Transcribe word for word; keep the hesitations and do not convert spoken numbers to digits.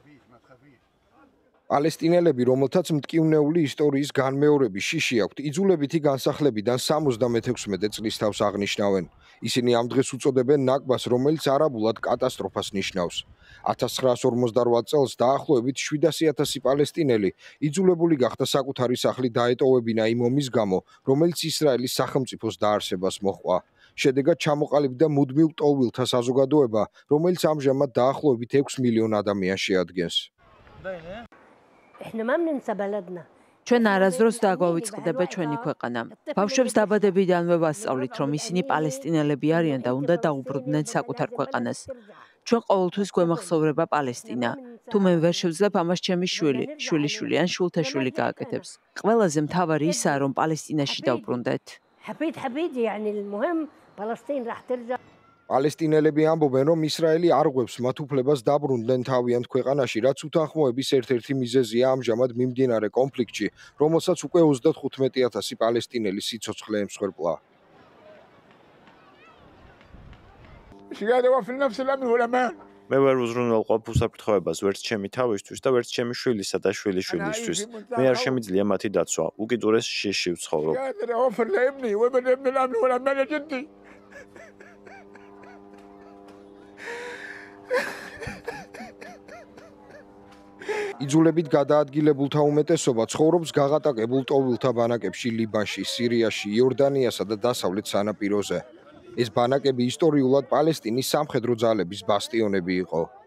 პალესტინელები, რომელთაც მტკივნეული ისტორიის განმეორების შიში აქვთ, იძულებითი განსახლებიდან სამოცდამექვსმეტე წლის თავს აღნიშნავენ. ისინი ამ დღეს უწოდებენ ნაკბას, რომელიც არაბულად კატასტროფას ნიშნავს. ათას ცხრაას ორმოცდარვათ წელს დაახლოებით შვიდასი ათასი პალესტინელი იძულებული გახდა საკუთარი სახლი დაეტოვებინა იმ ომის გამო, რომელიც ისრაელის სახელმწიფოს დაარსებას მოჰყვა. შედეგად ჩამოყალიბდა მუდმივ ტოვვილთა საზოგადოება, რომელიც ამჟამად დაახლოებით ექვს მილიონ ადამიანს შეადგენს. ჩვენ არასდროს დაგვავიწყდება ჩვენი ქვეყანა. ბავშვებს დაბადებიდანვე ვასწავლით, რომ ისინი პალესტინელები არიან და უნდა დაუბრუნდნენ საკუთარ ქვეყანას. ჩვენ ყოველთვის გვემახსოვრება პალესტინა. თუ მე ვერ შევძლებ, ამას ჩემი შვილი, შვილიშვილი ან შვილთაშვილი გააკეთებს. ყველაზე მთავარი ისაა, რომ პალესტინაში დავბრუნდეთ. პალესტინელები ამბობენ, რომ ისრაელი არ ღვევს მათ უფლებას დაბრუნდნენ თავიანთ ქვეყანაში, რაც უთანხმოების ერთ-ერთი მიზეზია ამჟამად მიმდინარე კონფლიქტში, რომელსაც უკვე ოცდათხუთმეტი ათასი პალესტინელი სიცოცხლე ემსხვერპლა. მე ვერ უზრუნველყოფ უსაფრთხოებას ვერც ჩემი თავისთვის და ვერც ჩემი შვილისა და შვილიშვილისთვის. მე არ შემიძლია მათი დაცვა. უკიდურეს შიში ვცხოვრობ. იძულებით გადაადგილებულთა უმეტესობა ცხოვრობს გაღატაკებულ ტოვვილთა ბანაკებში ლიბანში, სირიაში, იორდანიასა და დასავლეთ სანაპიროზე. ეს ბანაკები ისტორიულად პალესტინის სამხედრო ძალების ბასტიონები იყო.